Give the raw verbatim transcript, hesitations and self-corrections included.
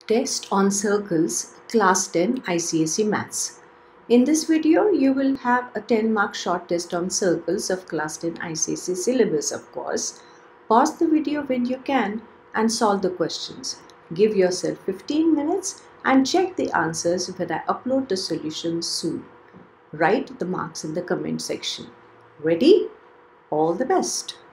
Test on Circles, Class ten I C S E Maths. In this video, you will have a ten mark short test on circles of Class ten I C S E syllabus, of course. Pause the video when you can and solve the questions. Give yourself fifteen minutes and check the answers when I upload the solutions soon. Write the marks in the comment section. Ready? All the best.